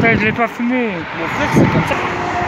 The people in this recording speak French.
je l'ai pas fumé. Mon frère, c'est comme ça.